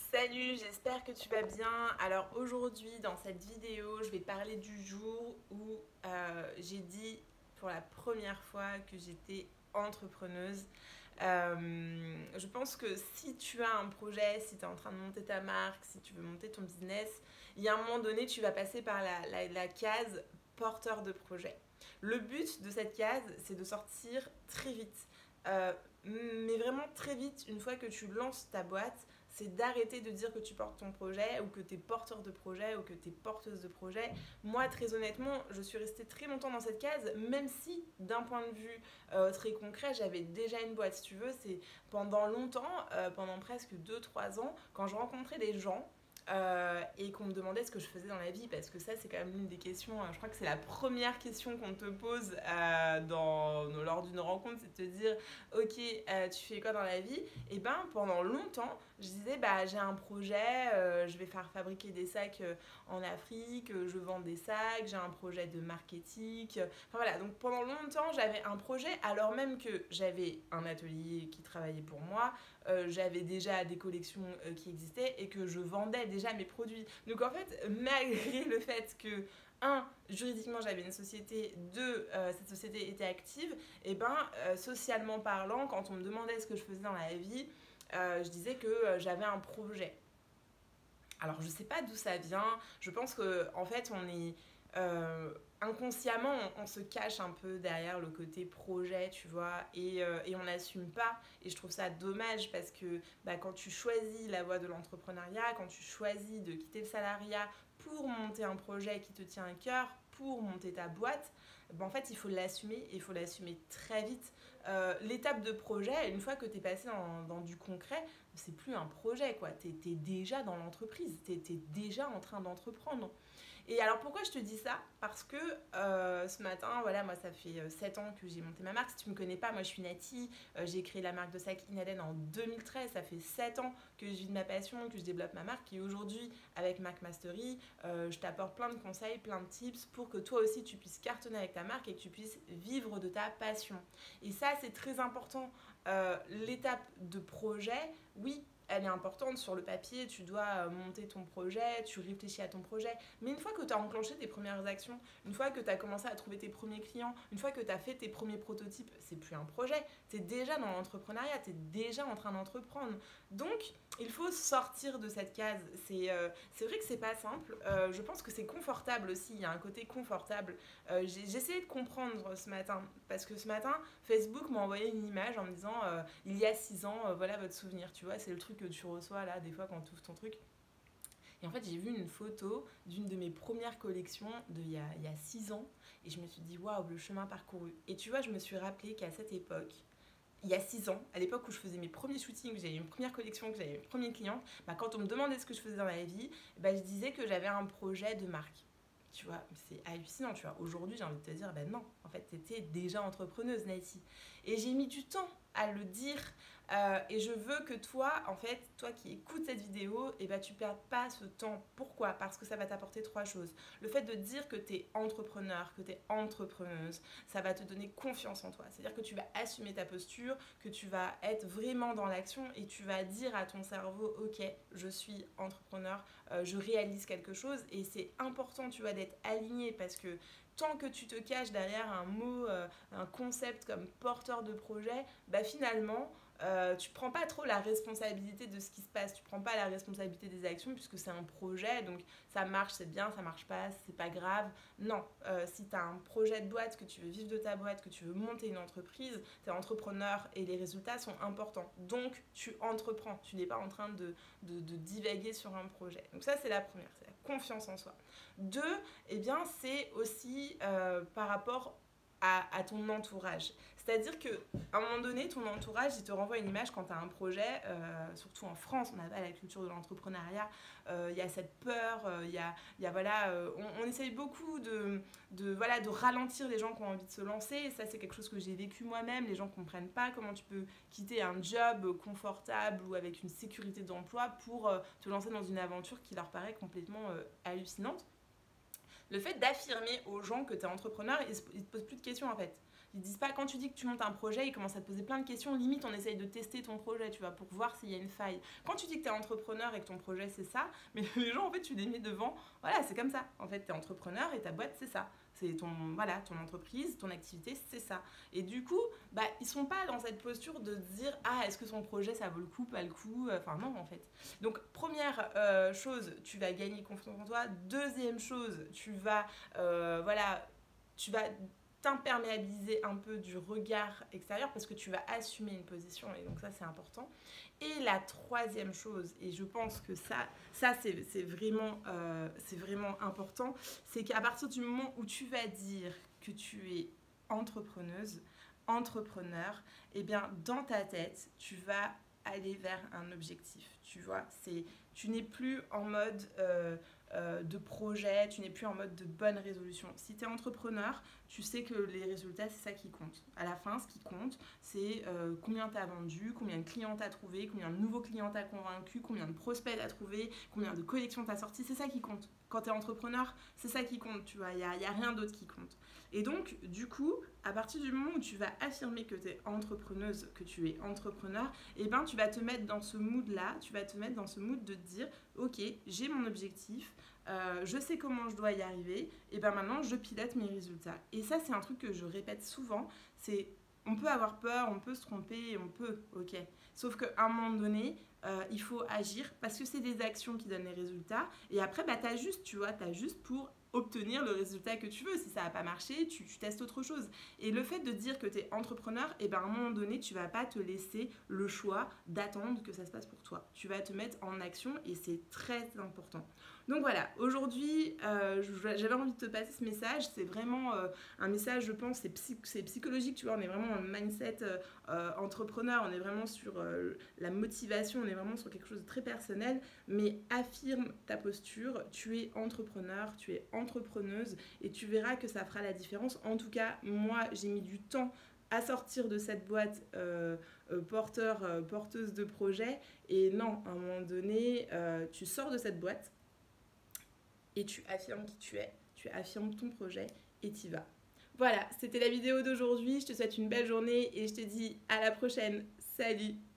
Salut, j'espère que tu vas bien. Alors aujourd'hui, dans cette vidéo, je vais parler du jour où j'ai dit pour la première fois que j'étais entrepreneuse. Je pense que si tu as un projet, si tu es en train de monter ta marque, si tu veux monter ton business, il y a un moment donné, tu vas passer par la case porteur de projet. Le but de cette case, c'est de sortir très vite. Mais vraiment très vite, une fois que tu lances ta boîte, c'est d'arrêter de dire que tu portes ton projet ou que tu es porteur de projet ou que tu es porteuse de projet. Moi, très honnêtement, je suis restée très longtemps dans cette case, même si d'un point de vue très concret, j'avais déjà une boîte. Si tu veux, c'est pendant longtemps, pendant presque 2 3 ans, quand je rencontrais des gens et qu'on me demandait ce que je faisais dans la vie, parce que ça c'est quand même l'une des questions, je crois que c'est la première question qu'on te pose lors d'une rencontre, c'est de te dire ok, tu fais quoi dans la vie. Et ben pendant longtemps je disais bah j'ai un projet, je vais faire fabriquer des sacs en Afrique, je vends des sacs, j'ai un projet de marketing, enfin voilà. Donc pendant longtemps j'avais un projet alors même que j'avais un atelier qui travaillait pour moi, j'avais déjà des collections qui existaient et que je vendais déjà mes produits. Donc en fait, malgré le fait que juridiquement j'avais une société, cette société était active, et ben socialement parlant, quand on me demandait ce que je faisais dans la vie, je disais que j'avais un projet. Alors je sais pas d'où ça vient, je pense que en fait on est inconsciemment on se cache un peu derrière le côté projet, tu vois, et on n'assume pas. Et je trouve ça dommage parce que bah, quand tu choisis la voie de l'entrepreneuriat, quand tu choisis de quitter le salariat pour monter un projet qui te tient à cœur, pour monter ta boîte, bah, en fait il faut l'assumer, et il faut l'assumer très vite. L'étape de projet, une fois que tu es passé dans du concret, c'est plus un projet, quoi. Tu es déjà dans l'entreprise, tu es déjà en train d'entreprendre. Et alors pourquoi je te dis ça? Parce que ce matin, voilà, moi ça fait 7 ans que j'ai monté ma marque. Si tu me connais pas, moi je suis Nati, j'ai créé la marque de sac Inaden en 2013. Ça fait 7 ans que je vis de ma passion, que je développe ma marque. Et aujourd'hui, avec Mac Mastery, je t'apporte plein de conseils, plein de tips pour que toi aussi tu puisses cartonner avec ta marque et que tu puisses vivre de ta passion. Et ça, c'est très important. L'étape de projet, oui, elle est importante sur le papier, tu dois monter ton projet, tu réfléchis à ton projet. Mais une fois que tu as enclenché tes premières actions, une fois que tu as commencé à trouver tes premiers clients, une fois que tu as fait tes premiers prototypes, c'est plus un projet. Tu es déjà dans l'entrepreneuriat, tu es déjà en train d'entreprendre. Donc, il faut sortir de cette case. C'est vrai que c'est pas simple. Je pense que c'est confortable aussi. Il y a un côté confortable. J'ai essayé de comprendre ce matin. Parce que ce matin, Facebook m'a envoyé une image en me disant il y a 6 ans, voilà votre souvenir. Tu vois, c'est le truc que tu reçois là, des fois quand tu ouvres ton truc. Et en fait, j'ai vu une photo d'une de mes premières collections il y a 6 ans. Et je me suis dit, waouh, le chemin parcouru. Et tu vois, je me suis rappelé qu'à cette époque, il y a 6 ans, à l'époque où je faisais mes premiers shootings, que j'avais une première collection, que j'avais mes premiers clients, bah, quand on me demandait ce que je faisais dans la vie, bah, je disais que j'avais un projet de marque. Tu vois, c'est hallucinant, tu vois. Aujourd'hui, j'ai envie de te dire, ben non, en fait, tu étais déjà entrepreneuse, Naïti. Et j'ai mis du temps à le dire. Et je veux que toi, en fait, toi qui écoutes cette vidéo, et ben, tu ne perdes pas ce temps. Pourquoi? Parce que ça va t'apporter 3 choses. Le fait de dire que tu es entrepreneur, que tu es entrepreneuse, ça va te donner confiance en toi. C'est-à-dire que tu vas assumer ta posture, que tu vas être vraiment dans l'action et tu vas dire à ton cerveau, ok, je suis entrepreneur, je réalise quelque chose. Et c'est important, tu vois, d'être aligné parce que tant que tu te caches derrière un mot, un concept comme porteur de projet, bah finalement, tu prends pas trop la responsabilité de ce qui se passe, tu prends pas la responsabilité des actions puisque c'est un projet, donc ça marche, c'est bien, ça marche pas, c'est pas grave. Non, si tu as un projet de boîte, que tu veux vivre de ta boîte, que tu veux monter une entreprise, tu es entrepreneur et les résultats sont importants. Donc tu entreprends, tu n'es pas en train de divaguer sur un projet. Donc ça c'est la première, c'est la confiance en soi. Deux, eh bien c'est aussi par rapport à ton entourage. C'est-à-dire qu'à un moment donné, ton entourage, il te renvoie une image quand tu as un projet, surtout en France, on n'a pas la culture de l'entrepreneuriat, il y a cette peur, voilà, on essaye beaucoup voilà, de ralentir les gens qui ont envie de se lancer, et ça c'est quelque chose que j'ai vécu moi-même, les gens ne comprennent pas comment tu peux quitter un job confortable ou avec une sécurité d'emploi pour te lancer dans une aventure qui leur paraît complètement hallucinante. Le fait d'affirmer aux gens que tu es entrepreneur, ils ne te posent plus de questions en fait. Ils disent pas, quand tu dis que tu montes un projet, ils commencent à te poser plein de questions. Limite, on essaye de tester ton projet, tu vois, pour voir s'il y a une faille. Quand tu dis que tu es entrepreneur et que ton projet, c'est ça, mais les gens, en fait, tu les mets devant. Voilà, c'est comme ça. En fait, tu es entrepreneur et ta boîte, c'est ça. C'est voilà, ton entreprise, ton activité, c'est ça. Et du coup, bah, ils sont pas dans cette posture de dire, ah, est-ce que son projet, ça vaut le coup, pas le coup. Enfin, non, en fait. Donc, première chose, tu vas gagner confiance en toi. Deuxième chose, voilà, tu vas t'imperméabiliser un peu du regard extérieur parce que tu vas assumer une position et donc ça c'est important. Et la troisième chose, et je pense que ça c'est vraiment important, c'est qu'à partir du moment où tu vas dire que tu es entrepreneuse, entrepreneur, et bien dans ta tête tu vas aller vers un objectif, tu vois, tu n'es plus en mode de projet, tu n'es plus en mode de bonne résolution. Si tu es entrepreneur, tu sais que les résultats, c'est ça qui compte. À la fin, ce qui compte, c'est combien tu as vendu, combien de clients tu as trouvé, combien de nouveaux clients tu as convaincus, combien de prospects tu as trouvé, combien de collections tu as sorties, c'est ça qui compte. Quand tu es entrepreneur, c'est ça qui compte, tu vois, il n'y a rien d'autre qui compte. Et donc, du coup, à partir du moment où tu vas affirmer que tu es entrepreneuse, que tu es entrepreneur, eh ben, tu vas te mettre dans ce mood-là, tu vas te mettre dans ce mood de te dire, ok, j'ai mon objectif, je sais comment je dois y arriver, et ben maintenant je pilote mes résultats. Et ça c'est un truc que je répète souvent, c'est on peut avoir peur, on peut se tromper, on peut, ok. Sauf qu'à un moment donné, il faut agir parce que c'est des actions qui donnent les résultats. Et après, bah, t'as juste pour obtenir le résultat que tu veux. Si ça n'a pas marché, tu testes autre chose. Et le fait de dire que tu es entrepreneur, et ben à un moment donné, tu vas pas te laisser le choix d'attendre que ça se passe pour toi. Tu vas te mettre en action et c'est très important. Donc voilà, aujourd'hui, j'avais envie de te passer ce message. C'est vraiment un message, je pense, c'est psychologique, tu vois. On est vraiment dans le mindset entrepreneur, on est vraiment sur la motivation, on est vraiment sur quelque chose de très personnel. Mais affirme ta posture, tu es entrepreneur, tu es entrepreneuse et tu verras que ça fera la différence. En tout cas, moi, j'ai mis du temps à sortir de cette boîte porteuse de projet. Et non, à un moment donné, tu sors de cette boîte et tu affirmes qui tu es, tu affirmes ton projet et t'y vas. Voilà, c'était la vidéo d'aujourd'hui. Je te souhaite une belle journée et je te dis à la prochaine. Salut!